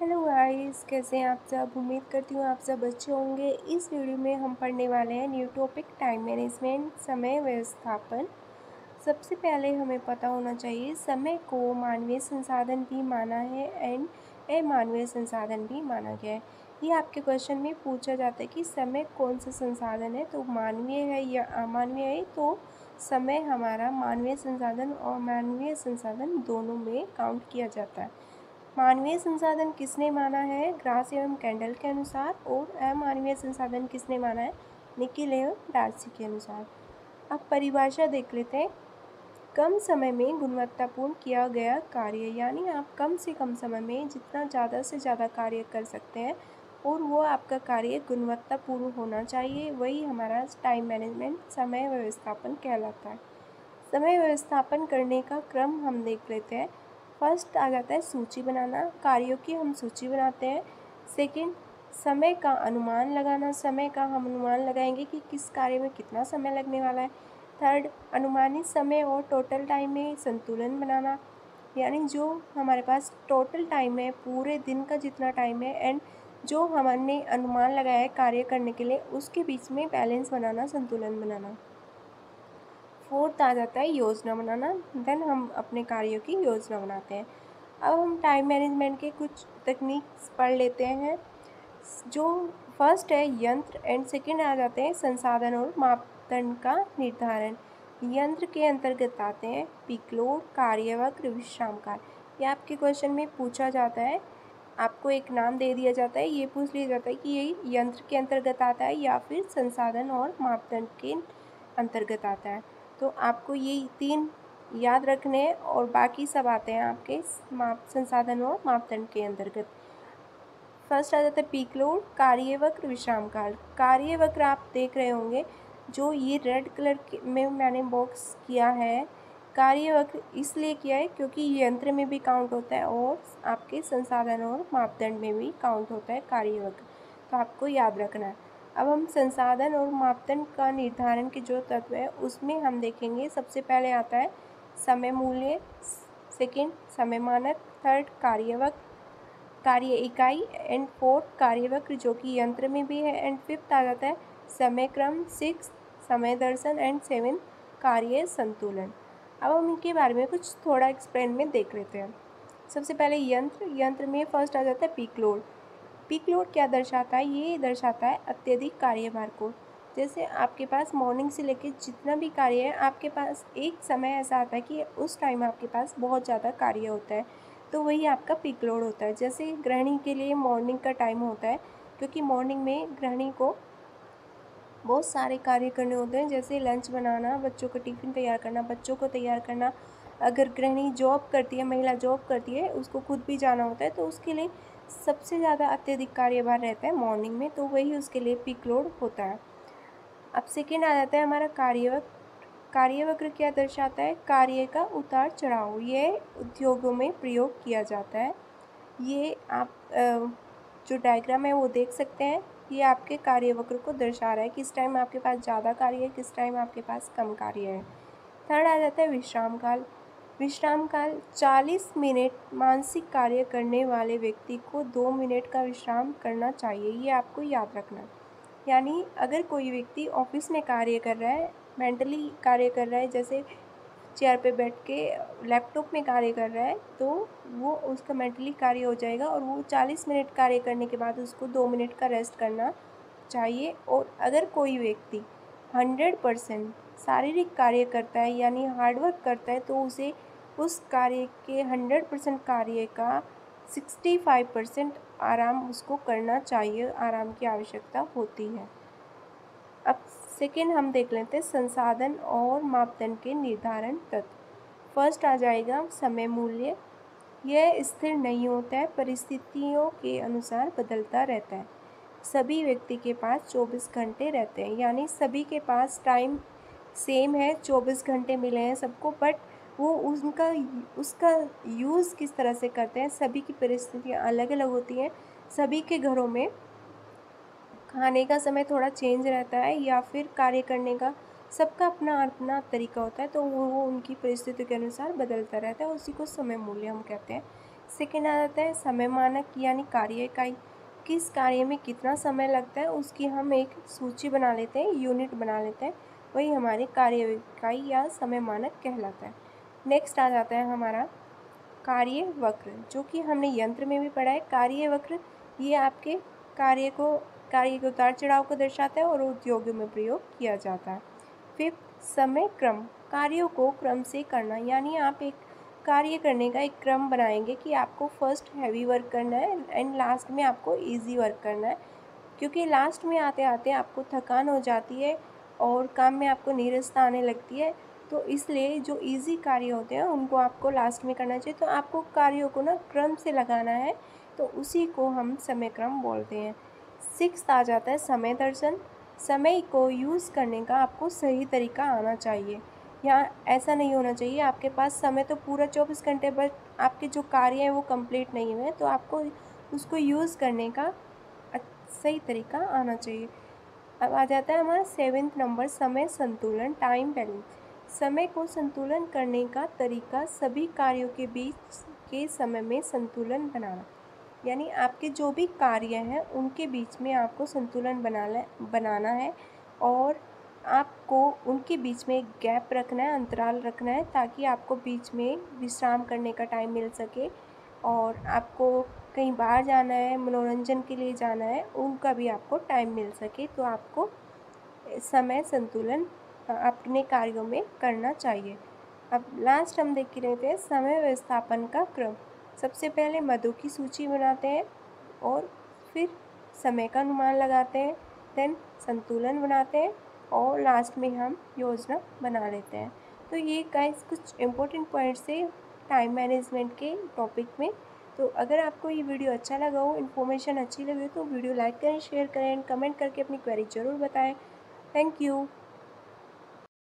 Hello guys, कैसे हैं आप सब। उम्मीद करती हूँ आप सब अच्छे होंगे। इस वीडियो में हम पढ़ने वाले हैं न्यू टॉपिक टाइम मैनेजमेंट, समय व्यवस्थापन। सबसे पहले हमें पता होना चाहिए समय को मानवीय संसाधन भी माना है एंड अमानवीय संसाधन भी माना गया है। ये आपके क्वेश्चन में पूछा जाता है कि समय कौन सा संसाधन है, तो मानवीय है या अमानवीय है। तो समय हमारा मानवीय संसाधन और मानवीय संसाधन दोनों में काउंट किया जाता है। मानवीय संसाधन किसने माना है? ग्रास एवं कैंडल के अनुसार। और अमानवीय संसाधन किसने माना है? निकिल एवं डार्सी के अनुसार। अब परिभाषा देख लेते हैं। कम समय में गुणवत्तापूर्ण किया गया कार्य, यानी आप कम से कम समय में जितना ज़्यादा से ज़्यादा कार्य कर सकते हैं और वो आपका कार्य गुणवत्तापूर्ण होना चाहिए, वही हमारा टाइम मैनेजमेंट, समय व्यवस्थापन कहलाता है। समय व्यवस्थापन करने का क्रम हम देख लेते हैं। फर्स्ट आ जाता है सूची बनाना, कार्यों की हम सूची बनाते हैं। सेकंड, समय का अनुमान लगाना, समय का हम अनुमान लगाएंगे कि किस कार्य में कितना समय लगने वाला है। थर्ड, अनुमानित समय और टोटल टाइम में संतुलन बनाना, यानी जो हमारे पास टोटल टाइम है, पूरे दिन का जितना टाइम है, एंड जो हमने अनुमान लगाया है कार्य करने के लिए, उसके बीच में बैलेंस बनाना, संतुलन बनाना। फोर्थ आ जाता है योजना बनाना। देन हम अपने कार्यों की योजना बनाते हैं। अब हम टाइम मैनेजमेंट के कुछ तकनीक्स पढ़ लेते हैं। जो फर्स्ट है यंत्र, एंड सेकंड आ जाते हैं संसाधन और मापदंड का निर्धारण। यंत्र के अंतर्गत आते हैं पीक लोड, कार्यवक्र, विश्राम काल। ये आपके क्वेश्चन में पूछा जाता है। आपको एक नाम दे दिया जाता है, ये पूछ लिया जाता है कि ये यंत्र के अंतर्गत आता है या फिर संसाधन और मापदंड के अंतर्गत आता है। तो आपको ये तीन याद रखने हैं और बाकी सब आते हैं आपके संसाधन और मापदंड के अंतर्गत। फर्स्ट आ जाता है पीक लोड, कार्यवक्र, विश्राम काल। कार्यवक्र आप देख रहे होंगे, जो ये रेड कलर में मैंने बॉक्स किया है। कार्यवक्र इसलिए किया है क्योंकि यंत्र में भी काउंट होता है और आपके संसाधन और मापदंड में भी काउंट होता है कार्यवक्र, तो आपको याद रखना है। अब हम संसाधन और मापदंड का निर्धारण के जो तत्व है उसमें हम देखेंगे। सबसे पहले आता है समय मूल्य, सेकंड समय मानक, थर्ड कार्यवक्र, कार्य इकाई, एंड फोर्थ कार्यवक्र जो कि यंत्र में भी है, एंड फिफ्थ आ जाता है समय क्रम, सिक्स समय दर्शन, एंड सेवन कार्य संतुलन। अब हम इनके बारे में कुछ थोड़ा एक्सप्लेन में देख लेते हैं। सबसे पहले यंत्र में फर्स्ट आ जाता है पीक लोड। पीक लोड क्या दर्शाता है? ये दर्शाता है अत्यधिक कार्यभार को। जैसे आपके पास मॉर्निंग से लेकर जितना भी कार्य है, आपके पास एक समय ऐसा आता है कि उस टाइम आपके पास बहुत ज़्यादा कार्य होता है, तो वही आपका पीक लोड होता है। जैसे गृहिणी के लिए मॉर्निंग का टाइम होता है, क्योंकि मॉर्निंग में गृहिणी को बहुत सारे कार्य करने होते हैं, जैसे लंच बनाना, बच्चों का टिफ़िन तैयार करना, बच्चों को तैयार करना। अगर गृहिणी जॉब करती है, महिला जॉब करती है, उसको खुद भी जाना होता है, तो उसके लिए सबसे ज़्यादा अत्यधिक कार्यभार रहता है मॉर्निंग में, तो वही उसके लिए पीक लोड होता है। अब सेकेंड आ जाता है हमारा कार्यवक्र। कार्यवक्र क्या दर्शाता है? कार्य का उतार चढ़ाव। ये उद्योगों में प्रयोग किया जाता है। ये आप जो डायग्राम है वो देख सकते हैं। ये आपके कार्यवक्र को दर्शा रहा है, किस टाइम आपके पास ज़्यादा कार्य है, किस टाइम आपके पास कम कार्य है। थर्ड आ जाता है विश्राम काल। विश्राम काल 40 मिनट मानसिक कार्य करने वाले व्यक्ति को 2 मिनट का विश्राम करना चाहिए, ये आपको याद रखना है। यानी अगर कोई व्यक्ति ऑफिस में कार्य कर रहा है, मेंटली कार्य कर रहा है, जैसे चेयर पे बैठ के लैपटॉप में कार्य कर रहा है, तो वो उसका मेंटली कार्य हो जाएगा और वो 40 मिनट कार्य करने के बाद उसको 2 मिनट का रेस्ट करना चाहिए। और अगर कोई व्यक्ति 100% शारीरिक कार्य करता है, यानी हार्डवर्क करता है, तो उसे उस कार्य के 100% कार्य का 65% आराम उसको करना चाहिए, आराम की आवश्यकता होती है। अब सेकेंड हम देख लेते हैं संसाधन और मापदंड के निर्धारण तत्व। फर्स्ट आ जाएगा समय मूल्य। यह स्थिर नहीं होता है, परिस्थितियों के अनुसार बदलता रहता है। सभी व्यक्ति के पास 24 घंटे रहते हैं, यानी सभी के पास टाइम सेम है, 24 घंटे मिले हैं सबको, बट वो उसका यूज़ किस तरह से करते हैं, सभी की परिस्थितियाँ अलग अलग होती हैं। सभी के घरों में खाने का समय थोड़ा चेंज रहता है, या फिर कार्य करने का सबका अपना अपना तरीका होता है, तो वो उनकी परिस्थितियों के अनुसार बदलता रहता है, उसी को समय मूल्य हम कहते हैं। सेकेंड आ जाता है समय मानक यानी कार्य इकाई। किस कार्य में कितना समय लगता है उसकी हम एक सूची बना लेते हैं, यूनिट बना लेते हैं, वही हमारी कार्य इकाई या समय मानक कहलाता है। नेक्स्ट आ जाता है हमारा कार्य वक्र, जो कि हमने यंत्र में भी पढ़ा है। कार्य वक्र ये आपके कार्य के उतार चढ़ाव को दर्शाता है और उद्योगों में प्रयोग किया जाता है। फिफ्थ समय क्रम, कार्यों को क्रम से करना, यानी आप एक कार्य करने का एक क्रम बनाएंगे कि आपको फर्स्ट हैवी वर्क करना है एंड लास्ट में आपको इजी वर्क करना है, क्योंकि लास्ट में आते आते आपको थकान हो जाती है और काम में आपको नीरसता आने लगती है। तो इसलिए जो इजी कार्य होते हैं उनको आपको लास्ट में करना चाहिए। तो आपको कार्यों को ना क्रम से लगाना है, तो उसी को हम समय क्रम बोलते हैं। सिक्स्थ आ जाता है समय दर्शन। समय को यूज़ करने का आपको सही तरीका आना चाहिए। यहाँ ऐसा नहीं होना चाहिए आपके पास समय तो पूरा 24 घंटे, बट आपके जो कार्य हैं वो कंप्लीट नहीं हुए, तो आपको उसको यूज़ करने का सही तरीका आना चाहिए। अब आ जाता है हमारा सेवेंथ नंबर, समय संतुलन, टाइम बैलेंस। समय को संतुलन करने का तरीका सभी कार्यों के बीच के समय में संतुलन बनाना, यानी आपके जो भी कार्य हैं उनके बीच में आपको संतुलन बनाना है और आपको उनके बीच में एक गैप रखना है, अंतराल रखना है, ताकि आपको बीच में विश्राम करने का टाइम मिल सके और आपको कहीं बाहर जाना है, मनोरंजन के लिए जाना है, उनका भी आपको टाइम मिल सके। तो आपको समय संतुलन अपने कार्यों में करना चाहिए। अब लास्ट हम देख के लेते हैं समय व्यवस्थापन का क्रम। सबसे पहले मदों की सूची बनाते हैं और फिर समय का अनुमान लगाते हैं, देन संतुलन बनाते हैं और लास्ट में हम योजना बना लेते हैं। तो ये गाइस कुछ इम्पोर्टेंट पॉइंट्स थे टाइम मैनेजमेंट के टॉपिक में। तो अगर आपको ये वीडियो अच्छा लगा हो, इन्फॉर्मेशन अच्छी लगी हो, तो वीडियो लाइक करें, शेयर करें एंड कमेंट करके अपनी क्वेरी ज़रूर बताएं। Thank you.